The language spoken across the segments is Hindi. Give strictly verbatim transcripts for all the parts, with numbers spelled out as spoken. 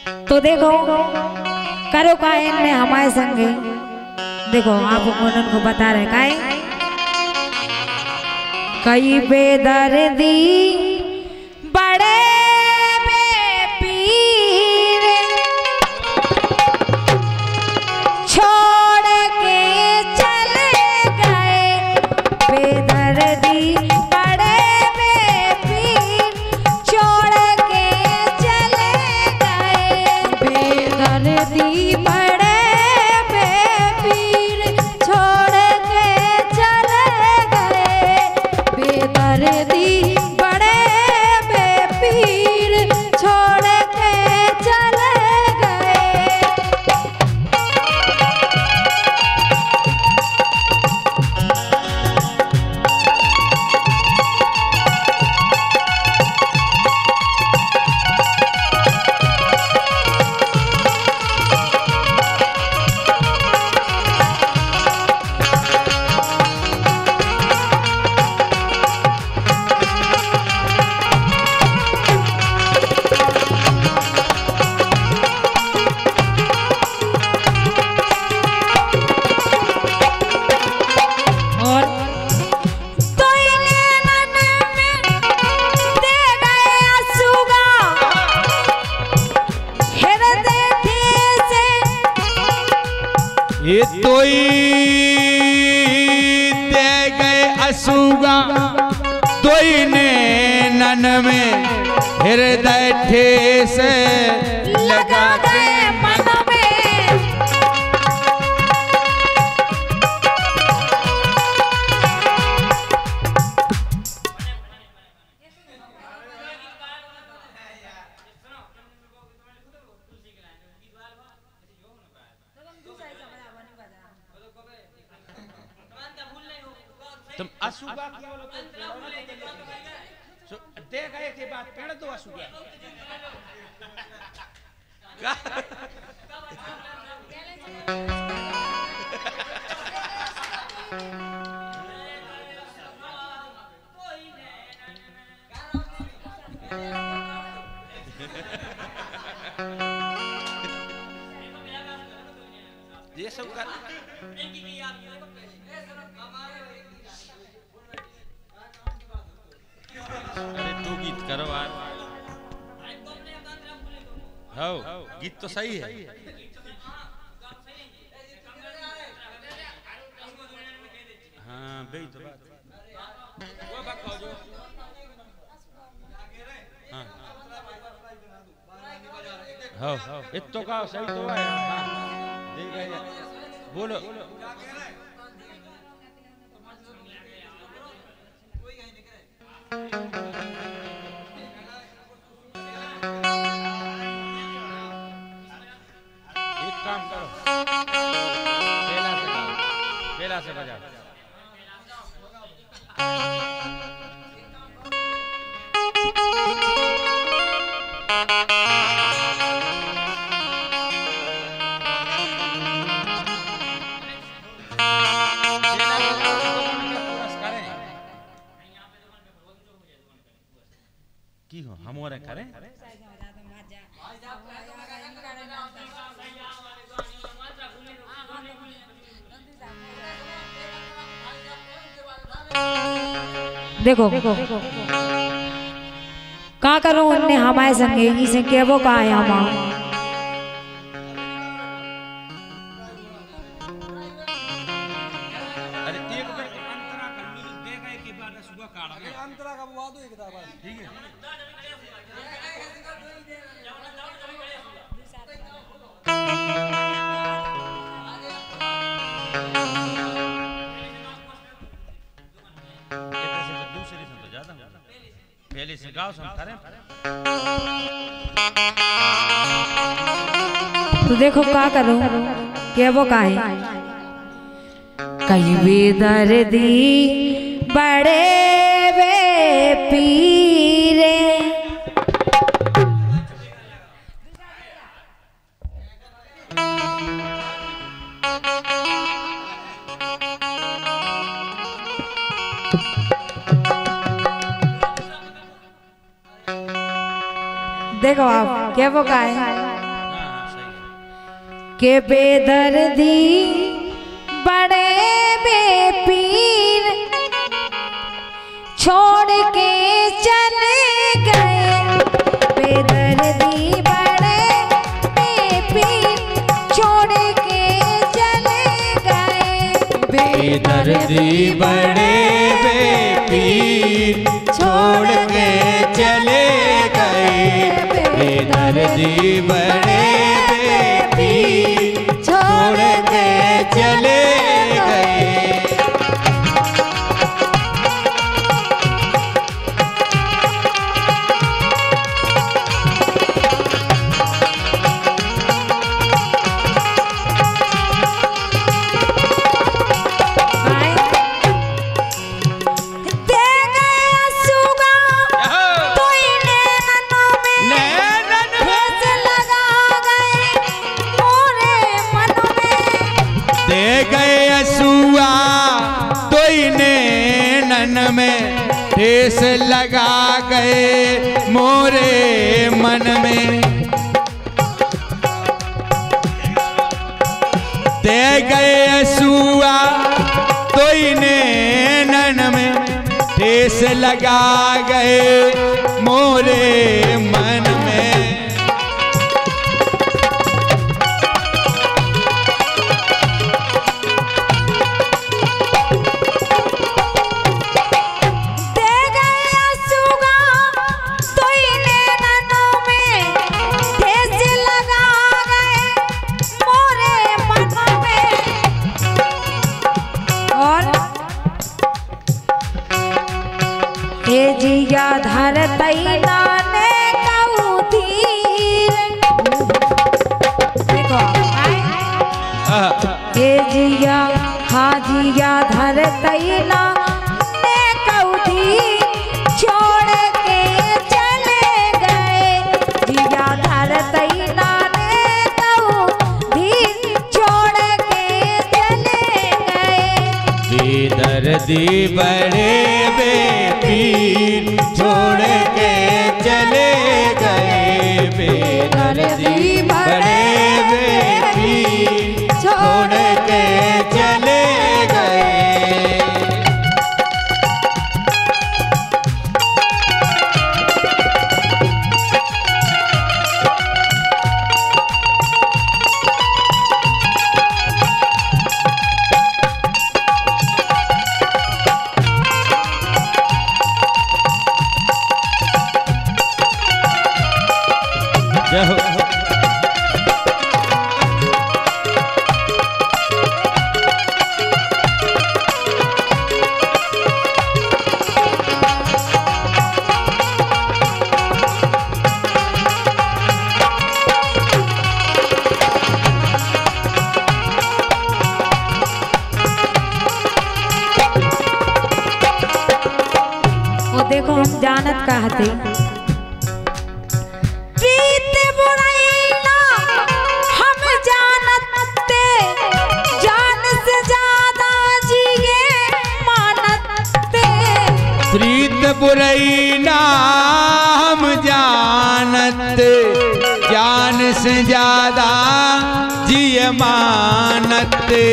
तो देखो करो का इनने हमारे संगे देखो आप उनको बता रहे का कई बेदर्दी बड़े बेपीर छोड़ के चले गए बेदर्दी बड़े बेपीर छोड़ के चले गए बेदर्दी बड़े बेपीर छोड़ के चले गए बेदर्दी बड़े बेपीर छोड़ के चले गए। ये तोई दे गए असुगा तोई ने नन में हृदय ठेस लगा गए मन में। तुम असुगा की बोलो तो दे गए के बाद पेड़ दो असुगा ये सब कर अरे तू गीत करो यार हाँ गीत तो सही है हाँ भाई तो बात हाँ हाँ हाँ इतो का सही तो है हाँ देख बोलो एक काम करो बेला से गाओ बेला से बजाओ की हो हम और करें देखो का करो उनने हमारे संगे ही से के वो का है हम अरे एक बार अंतरा कर लो दे गए के बाद सुबह काट दे अंतरा का बुआ दो एक बार ठीक है पहले से गाओ हम करें तो देखो का करो के वो का है कई बेदर्दी बड़े बेपीरे देखो आप क्या वो का है के बेदर्दी बड़े बेपीर छोड़ के चले गए। बेदर्दी बड़े बेपीर छोड़ के चले गए। बेदर्दी बड़े बेपीर छोड़ के चले गए। बेदर्दी बड़े बेपीर छोड़ के चले गए। में ठेस लगा गए मोरे मन में। दे गए असुआ तो नैनन में ठेस लगा गए मोरे मन में। जिया धर तैना ने कऊधीर देखो हे जिया हाजिया धर तैना ने कऊधीर छोड़ के चले गए। जिया धर तैना ने कऊधीर छोड़ के चले गए। बेदर्दी बड़े बेपीर छोड़ के चले गए। बेदर्दी बड़े बेपीर छोड़ के चले गए। देखो हम जानत कहते प्रीत बुराइना हम जानते जान से ज्यादा जिए मानते। प्रीत बुराइना हम जानत जान से ज्यादा जिए मानते।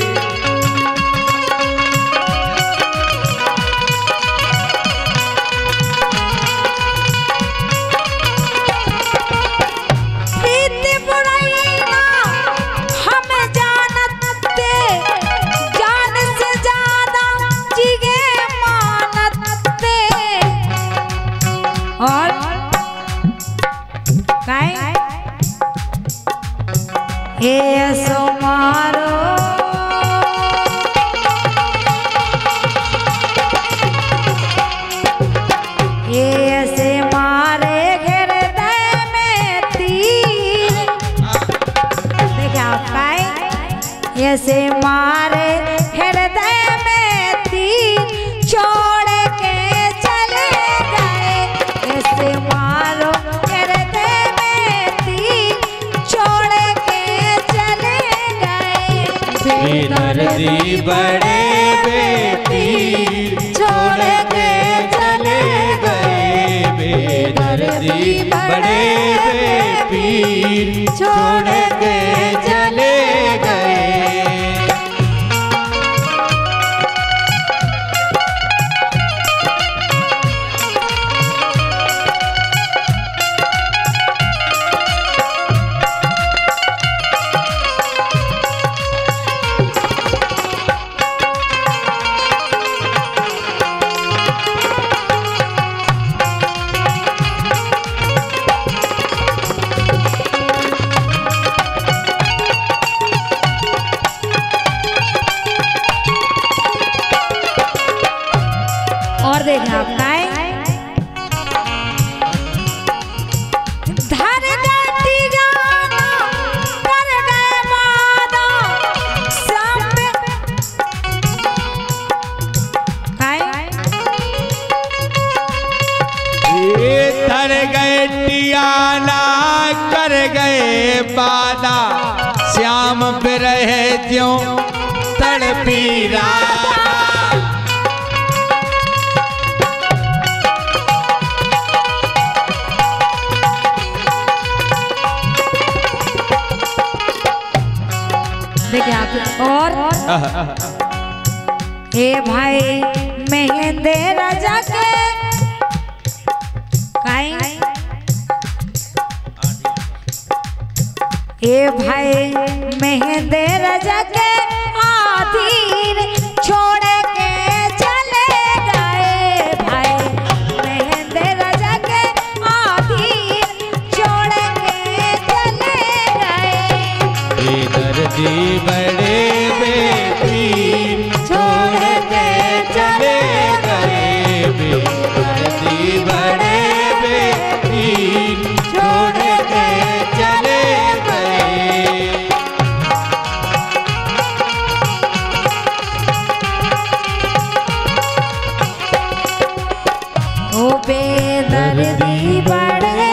और काय हे सो मारो ये से मारे हृदय में तीर। देखा आप काय ये से मारे हृदय में तीर छोड़ के चले गए। ऐसे मारो हृदय में तीर छोड़ के चले गए। बेदर्दी बड़े बेपीर छोड़ के चले गए। बेदर्दी बड़े बेपीर छोड़ के चले गए बादा श्याम बिरह ज्यों तड़पी राधा। देखिए आप और हे भाई महेंद्र राजा के काई हे भाई महेंद्र राजा के आधीर छोड़ के चले गए। भाई महेंद्र राजा के आधीर छोड़ के चले गए। दर्दी बड़े बेपीर छोड़ के चले गए। दर्दी बड़े बेपीर छोड़ के चले गए। ओ बेदर्दी बड़े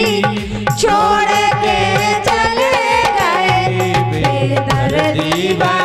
बेपीर छोड़ के चले गए। बेदर्दी